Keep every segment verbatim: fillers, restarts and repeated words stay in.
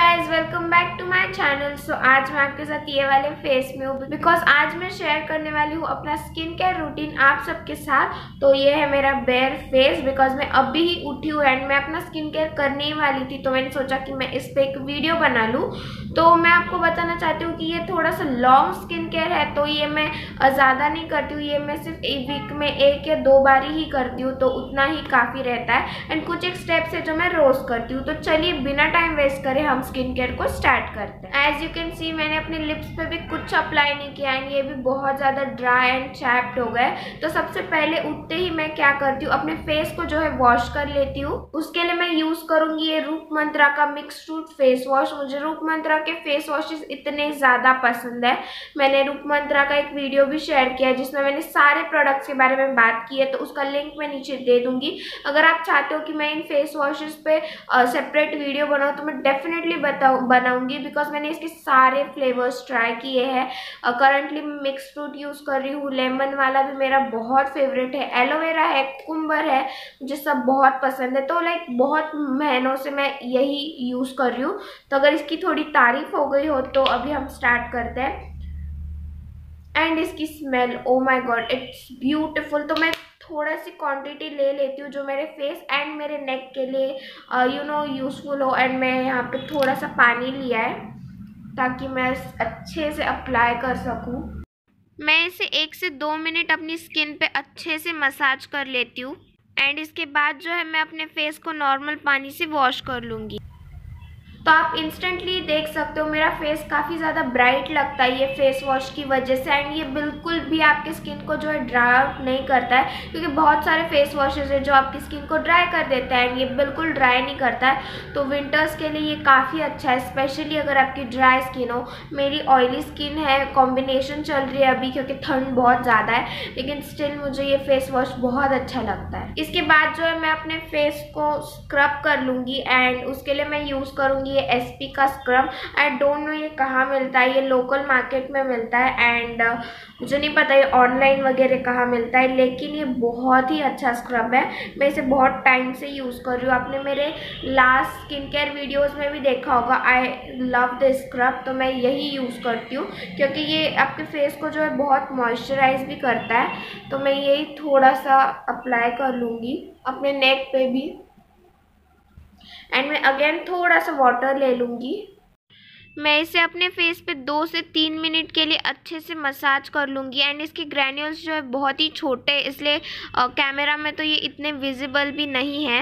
Guys, welcome back to my channel. So आज मैं आपके साथ ये वाले फेस में हूँ बिकॉज आज मैं शेयर करने वाली हूँ अपना स्किन केयर रूटीन आप सबके साथ। तो ये है मेरा बेयर फेस बिकॉज मैं अभी ही उठी हूँ एंड मैं अपना स्किन केयर करने ही वाली थी, तो मैंने सोचा कि मैं इस पर एक वीडियो बना लूँ। तो मैं आपको बताना चाहती हूँ कि ये थोड़ा सा लॉन्ग स्किन केयर है, तो ये मैं ज़्यादा नहीं करती हूँ। ये मैं सिर्फ एक वीक में एक या दो बार ही करती हूँ, तो उतना ही काफ़ी रहता है। एंड कुछ एक स्टेप्स है जो मैं रोज़ करती हूँ। तो चलिए बिना टाइम वेस्ट करे हम स्किन केयर को स्टार्ट करते हैं। एज यू कैन सी मैंने अपने लिप्स पे भी कुछ अप्लाई नहीं किया एंड ये भी बहुत ज़्यादा ड्राई एंड चैप्ड हो गए। तो सबसे पहले उठते ही मैं क्या करती हूँ, अपने फेस को जो है वॉश कर लेती हूँ। उसके लिए मैं यूज़ करूँगी ये रूप मंत्रा का मिक्स फ्रूट फेस वॉश। मुझे रूप मंत्रा के फेस वॉशेस इतने ज़्यादा पसंद है। मैंने रूप मंत्रा का एक वीडियो भी शेयर किया है जिसमें मैंने सारे प्रोडक्ट्स के बारे में बात की है, तो उसका लिंक मैं नीचे दे दूँगी। अगर आप चाहते हो कि मैं इन फेस वॉशेस पे सेपरेट वीडियो बनाऊँ तो मैं डेफिनेटली बताऊँ बनाऊँगी बिकॉज मैंने इसके सारे फ्लेवर्स ट्राई किए हैं। करंटली मैं मिक्स फ्रूट यूज़ कर रही हूँ। लेमन वाला भी मेरा बहुत फेवरेट है, एलोवेरा है, कुकुम्बर है, मुझे सब बहुत पसंद है। तो लाइक बहुत महीनों से मैं यही यूज़ कर रही हूँ। तो अगर इसकी थोड़ी तारीफ हो गई हो तो अभी हम स्टार्ट करते हैं। एंड इसकी smell, oh my god, it's beautiful. तो मैं थोड़ा सी क्वांटिटी ले लेती हूँ जो मेरे फेस एंड मेरे नेक के लिए यू नो यूज़फुल हो। एंड मैं यहाँ पे थोड़ा सा पानी लिया है ताकि मैं अच्छे से अप्लाई कर सकूँ। मैं इसे एक से दो मिनट अपनी स्किन पे अच्छे से मसाज कर लेती हूँ एंड इसके बाद जो है मैं अपने फेस को नॉर्मल पानी से वॉश कर लूँगी। तो आप इंस्टेंटली देख सकते हो मेरा फेस काफ़ी ज़्यादा ब्राइट लगता है ये फेस वॉश की वजह से। एंड ये बिल्कुल भी आपके स्किन को जो है ड्राई आउट नहीं करता है, क्योंकि बहुत सारे फेस वॉशेज है जो आपकी स्किन को ड्राई कर देता है एंड ये बिल्कुल ड्राई नहीं करता है। तो विंटर्स के लिए ये काफ़ी अच्छा है, स्पेशली अगर आपकी ड्राई स्किन हो। मेरी ऑयली स्किन है, कॉम्बिनेशन चल रही है अभी क्योंकि ठंड बहुत ज़्यादा है, लेकिन स्टिल मुझे ये फेस वॉश बहुत अच्छा लगता है। इसके बाद जो है मैं अपने फेस को स्क्रब कर लूँगी एंड उसके लिए मैं यूज़ करूँगी ये एसपी का स्क्रब। आई डोंट नो ये कहाँ मिलता है, ये लोकल मार्केट में मिलता है एंड uh, मुझे नहीं पता ये ऑनलाइन वगैरह कहाँ मिलता है, लेकिन ये बहुत ही अच्छा स्क्रब है। मैं इसे बहुत टाइम से यूज़ कर रही हूँ। आपने मेरे लास्ट स्किन केयर वीडियोज़ में भी देखा होगा, आई लव द स्क्रब। तो मैं यही यूज़ करती हूँ क्योंकि ये आपके फेस को जो है बहुत मॉइस्चराइज भी करता है। तो मैं यही थोड़ा सा अप्लाई कर लूँगी अपने नेक पे भी एंड मैं अगेन थोड़ा सा वाटर ले लूँगी। मैं इसे अपने फेस पे दो से तीन मिनट के लिए अच्छे से मसाज कर लूँगी एंड इसके ग्रैन्यूल्स जो है बहुत ही छोटे हैं, इसलिए कैमरा में तो ये इतने विजिबल भी नहीं है।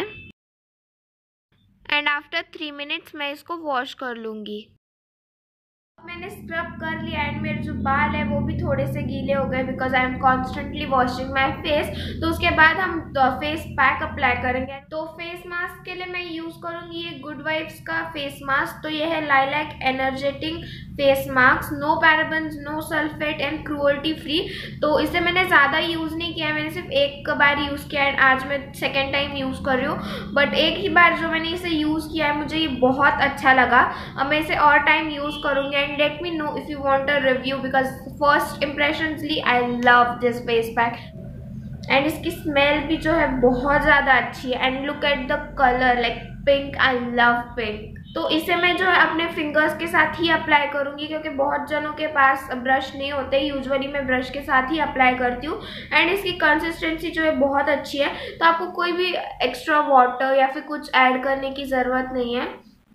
एंड आफ्टर थ्री मिनट्स मैं इसको वॉश कर लूँगी। मैंने स्क्रब कर लिया एंड मेरे जो बाल है वो भी थोड़े से गीले हो गए because I am constantly washing my face. तो उसके बाद हम फेस पैक अप्लाई करेंगे। तो फेस मास्क के लिए मैं यूज़ करूँगी ये गुड वाइब्स का फेस मास्क। तो ये है lilac energetic face mask, no parabens, no sulphate and cruelty free. तो इसे मैंने ज़्यादा यूज़ नहीं किया है, मैंने सिर्फ एक बार यूज़ किया एंड आज मैं सेकेंड टाइम यूज़ कर रही हूँ। बट एक ही बार जो मैंने इसे यूज़ किया है मुझे ये बहुत अच्छा लगा। अब मैं इसे और टाइम यूज़ करूँगी and let me know if you want a review because first impressionsly I love this face pack and इसकी स्मेल भी जो है बहुत ज़्यादा अच्छी है and look at the colour like pink, I love pink. तो इसे मैं जो है अपने फिंगर्स के साथ ही अप्लाई करूँगी क्योंकि बहुत जनों के पास ब्रश नहीं होते, यूजुअली मैं ब्रश के साथ ही अप्लाई करती हूँ एंड इसकी कंसिस्टेंसी जो है बहुत अच्छी है। तो आपको कोई भी एक्स्ट्रा वाटर या फिर कुछ ऐड करने की ज़रूरत नहीं है।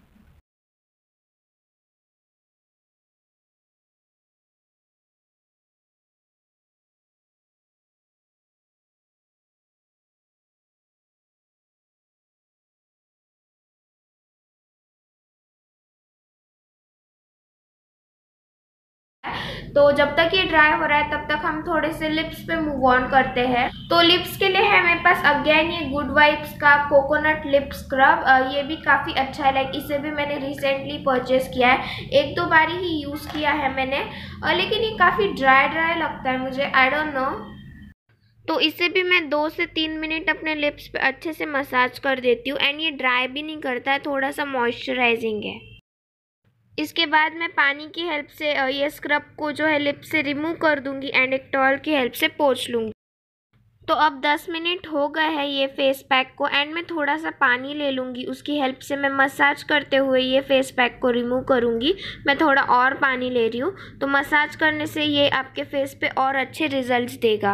तो जब तक ये ड्राई हो रहा है तब तक हम थोड़े से लिप्स पे मूव ऑन करते हैं। तो लिप्स के लिए है मेरे पास अगेन ये गुड वाइब्स का कोकोनट लिप स्क्रब। ये भी काफ़ी अच्छा है, लाइक इसे भी मैंने रिसेंटली परचेज किया है, एक दो बार ही यूज़ किया है मैंने, लेकिन ये काफ़ी ड्राई ड्राई लगता है मुझे, आई डोंट नो। तो इसे भी मैं दो से तीन मिनट अपने लिप्स पे अच्छे से मसाज कर देती हूँ एंड ये ड्राई भी नहीं करता है, थोड़ा सा मॉइस्चराइजिंग है। इसके बाद मैं पानी की हेल्प से ये स्क्रब को जो है लिप से रिमूव कर दूंगी एंड एक टॉवल की हेल्प से पोंछ लूँगी। तो अब दस मिनट हो गए हैं ये फेस पैक को, एंड मैं थोड़ा सा पानी ले लूँगी, उसकी हेल्प से मैं मसाज करते हुए ये फेस पैक को रिमूव करूँगी। मैं थोड़ा और पानी ले रही हूँ, तो मसाज करने से ये आपके फेस पे और अच्छे रिजल्ट्स देगा।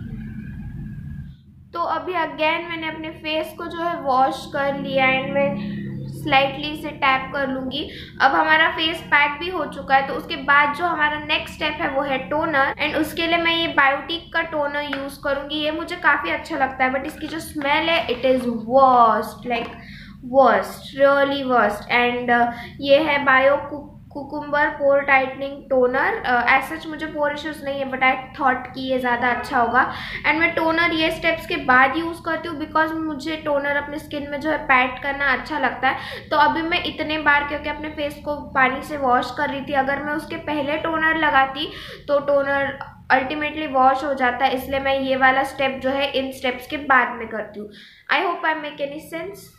तो अभी अगेन मैंने अपने फेस को जो है वॉश कर लिया, एंड मैं स्लाइटली इसे टैप कर लूँगी। अब हमारा फेस पैक भी हो चुका है, तो उसके बाद जो हमारा नेक्स्ट स्टेप है वो है टोनर, एंड उसके लिए मैं ये बायोटिक का टोनर यूज़ करूँगी। ये मुझे काफ़ी अच्छा लगता है, बट इसकी जो स्मेल है it is worst, like worst, really worst. And ये है bio cucumber pore tightening toner. As such मुझे पोर इश्यूज नहीं है, बट आई थॉट कि ये ज़्यादा अच्छा होगा। एंड मैं टोनर ये स्टेप्स के बाद यूज़ करती हूँ, बिकॉज मुझे टोनर अपने स्किन में जो है पैट करना अच्छा लगता है। तो अभी मैं इतने बार क्योंकि अपने फेस को पानी से वॉश कर रही थी, अगर मैं उसके पहले टोनर लगाती तो टोनर अल्टीमेटली वॉश हो जाता है, इसलिए मैं ये वाला स्टेप जो है इन स्टेप्स के बाद में करती हूँ। I hope I make any sense.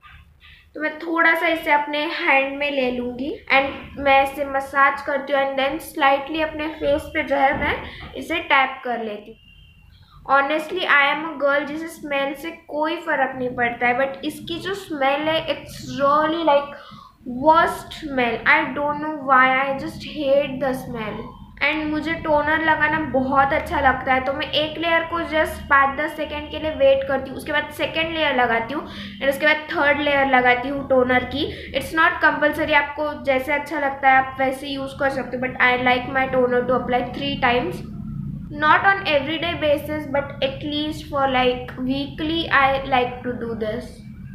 तो मैं थोड़ा सा इसे अपने हैंड में ले लूँगी, एंड मैं इसे मसाज करती हूँ, एंड देन स्लाइटली अपने फेस पे जो है मैं इसे टैप कर लेती हूँ। Honestly I am a girl जिसे स्मेल से कोई फ़र्क नहीं पड़ता है, बट इसकी जो स्मेल है it's really like worst smell. I don't know why, I just hate the smell. And मुझे टोनर लगाना बहुत अच्छा लगता है, तो मैं एक लेयर को जस्ट पाँच दस सेकेंड के लिए वेट करती हूँ, उसके बाद सेकेंड लेयर लगाती हूँ, एंड उसके बाद थर्ड लेयर लगाती हूँ टोनर की। इट्स नॉट कंपलसरी, आपको जैसे अच्छा लगता है आप वैसे यूज़ कर सकते हो, but I like my toner to apply three times, not on everyday basis, but at least for like weekly I like to do this.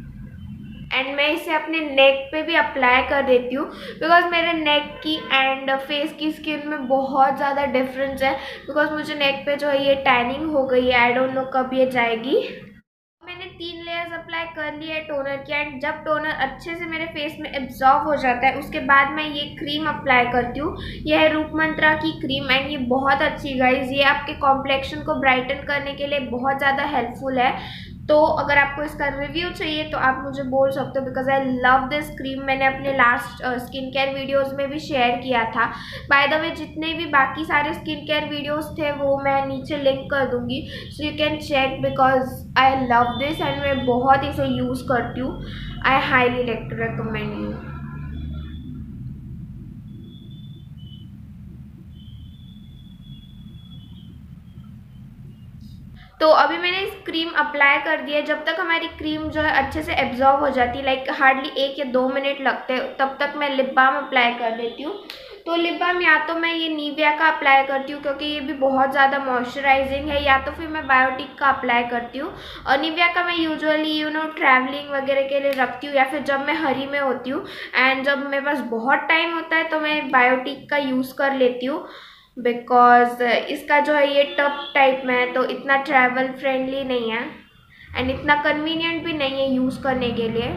And मैं इसे अपने नेक पे भी अप्लाई कर देती हूँ, बिकॉज मेरे नेक की एंड फेस की स्किन में बहुत ज़्यादा डिफरेंस है, बिकॉज मुझे नेक पे जो है ये टैनिंग हो गई है। आई डोंट नो कब ये जाएगी। मैंने तीन लेयर्स अप्लाई कर लिए है टोनर की, एंड जब टोनर अच्छे से मेरे फेस में एब्जॉर्ब हो जाता है उसके बाद मैं ये क्रीम अप्लाई करती हूँ। यह है रूप मंत्रा की क्रीम, एंड ये बहुत अच्छी गाइज, ये आपके कॉम्प्लेक्शन को ब्राइटन करने के लिए बहुत ज़्यादा हेल्पफुल है। तो अगर आपको इसका रिव्यू चाहिए तो आप मुझे बोल सकते हो, because I love this cream. मैंने अपने लास्ट स्किन केयर वीडियोज़ में भी शेयर किया था। बाय द वे जितने भी बाकी सारे स्किन केयर वीडियोज़ थे वो मैं नीचे लिंक कर दूँगी, so you can check, because I love this and मैं बहुत इसे यूज़ करती हूँ। I highly recommend you. तो अभी मैंने इस क्रीम अप्लाई कर दिया है। जब तक हमारी क्रीम जो है अच्छे से एब्जॉर्ब हो जाती है, लाइक हार्डली एक या दो मिनट लगते हैं, तब तक मैं लिप बाम अप्लाई कर देती हूँ। तो लिप बाम या तो मैं ये निविया का अप्लाई करती हूँ क्योंकि ये भी बहुत ज़्यादा मॉइस्चराइजिंग है, या तो फिर मैं बायोटिक का अप्लाई करती हूँ। और निविया का मैं यूजुअली यू नो ट्रैवलिंग वगैरह के लिए रखती हूँ, या फिर जब मैं हरी में होती हूँ एंड जब मेरे पास बहुत टाइम होता है तो मैं बायोटिक का यूज़ कर लेती हूँ, बिकॉज इसका जो है ये टब टाइप में है तो इतना ट्रैवल फ्रेंडली नहीं है एंड इतना कन्वीनियंट भी नहीं है यूज़ करने के लिए।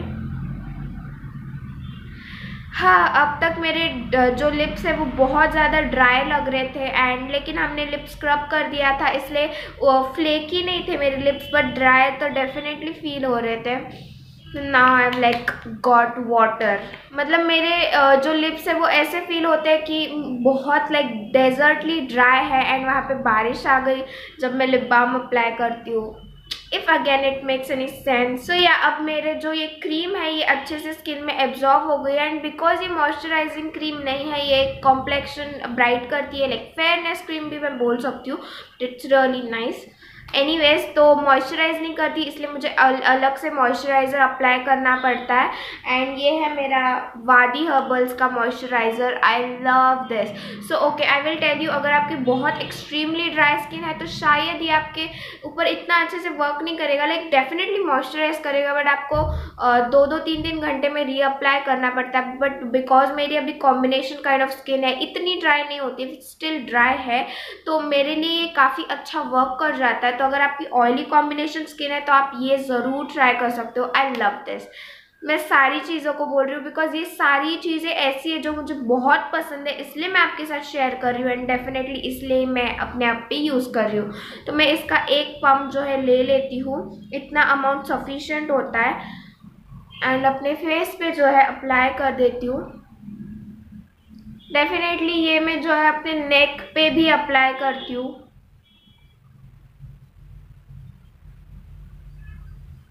हाँ, अब तक मेरे जो लिप्स है वो बहुत ज़्यादा ड्राई लग रहे थे, एंड लेकिन हमने लिप स्क्रब कर दिया था इसलिए फ्लेकी नहीं थे मेरे लिप्स, बट ड्राई तो डेफिनेटली फील हो रहे थे। Now I am like got water, मतलब मेरे जो लिप्स है वो ऐसे फील होते हैं कि बहुत लाइक डेजर्टली ड्राई है, एंड वहाँ पे बारिश आ गई जब मैं लिप बाम अप्लाई करती हूँ, if again it makes any sense. So या अब मेरे जो ये क्रीम है ये अच्छे से स्किन में एब्जॉर्ब हो गई है, एंड बिकॉज ये मॉइस्चराइजिंग क्रीम नहीं है, ये कॉम्प्लेक्शन ब्राइट करती है, लाइक फेयरनेस क्रीम भी मैं बोल सकती हूँ, इट्स रियली नाइस। एनीवेज, तो मॉइस्चराइज नहीं करती इसलिए मुझे अल, अलग से मॉइस्चराइज़र अप्लाई करना पड़ता है, एंड ये है मेरा वादी हर्बल्स का moisturizer. I love this. So okay, I will tell you, अगर आपकी बहुत एक्सट्रीमली ड्राई स्किन है तो शायद ये आपके ऊपर इतना अच्छे से वर्क नहीं करेगा, लाइक डेफिनेटली मॉइस्चराइज करेगा, बट आपको uh, दो दो तीन तीन घंटे में रीअप्लाई करना पड़ता है। बट बिकॉज मेरी अभी कॉम्बिनेशन काइंड ऑफ स्किन है, इतनी ड्राई नहीं होती, स्टिल ड्राई है, तो मेरे लिए ये काफ़ी अच्छा वर्क कर जाता है। तो अगर आपकी ऑयली कॉम्बिनेशन स्किन है तो आप ये ज़रूर ट्राई कर सकते हो। I love this. मैं सारी चीज़ों को बोल रही हूँ बिकॉज ये सारी चीज़ें ऐसी है जो मुझे बहुत पसंद है, इसलिए मैं आपके साथ शेयर कर रही हूँ, एंड डेफिनेटली इसलिए मैं अपने आप पे यूज़ कर रही हूँ। तो मैं इसका एक पम्प जो है ले लेती हूँ, इतना अमाउंट सफिशेंट होता है, एंड अपने फेस पे जो है अप्लाई कर देती हूँ। डेफिनेटली ये मैं जो है अपने नेक पे भी अप्लाई करती हूँ।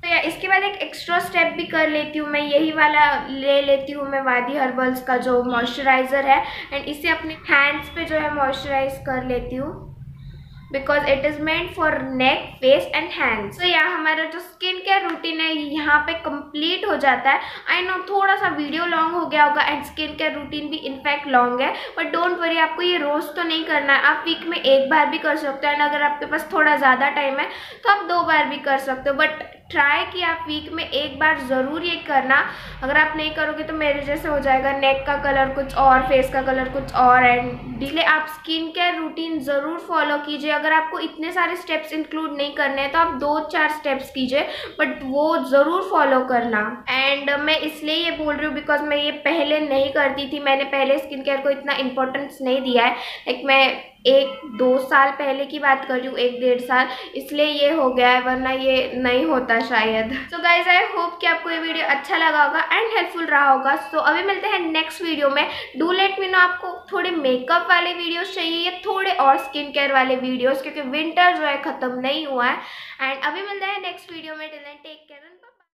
तो या इसके बाद एक एक्स्ट्रा स्टेप भी कर लेती हूँ मैं, यही वाला ले लेती हूँ मैं वादी हर्बल्स का जो मॉइस्चराइज़र है, एंड इसे अपने हैंड्स पे जो है मॉइस्चराइज कर लेती हूँ because it is made for neck, face and hands. तो यहाँ हमारा जो स्किन केयर रूटीन है यहाँ पे कंप्लीट हो जाता है। आई नो थोड़ा सा वीडियो लॉन्ग हो गया होगा एंड स्किन केयर रूटीन भी इनफैक्ट लॉन्ग है, बट डोंट वरी, आपको ये रोज़ तो नहीं करना है, आप वीक में एक बार भी कर सकते हो, एंड अगर आपके पास थोड़ा ज़्यादा टाइम है तो आप दो बार भी कर सकते हो, बट ट्राई कि आप वीक में एक बार ज़रूर ये करना। अगर आप नहीं करोगे तो मेरे जैसे हो जाएगा, नेक का कलर कुछ और, फेस का कलर कुछ और, एंड इसलिए आप स्किन केयर रूटीन ज़रूर फॉलो कीजिए। अगर आपको इतने सारे स्टेप्स इंक्लूड नहीं करने हैं तो आप दो चार स्टेप्स कीजिए, बट वो ज़रूर फॉलो करना। एंड मैं इसलिए ये बोल रही हूँ बिकॉज मैं ये पहले नहीं करती थी, मैंने पहले स्किन केयर को इतना इंपॉर्टेंस नहीं दिया है, लाइक मैं एक दो साल पहले की बात कर रही हूँ, एक डेढ़ साल, इसलिए ये हो गया है, वरना ये नहीं होता शायद। सो गाइज आई होप कि आपको ये वीडियो अच्छा लगा होगा एंड हेल्पफुल रहा होगा। सो so, अभी मिलते हैं नेक्स्ट वीडियो में। डू लेट मी नो आपको थोड़े मेकअप वाले वीडियोस चाहिए या थोड़े और स्किन केयर वाले वीडियोस, क्योंकि विंटर जो है ख़त्म नहीं हुआ है। एंड अभी मिलते हैं नेक्स्ट वीडियो में। Till then take care.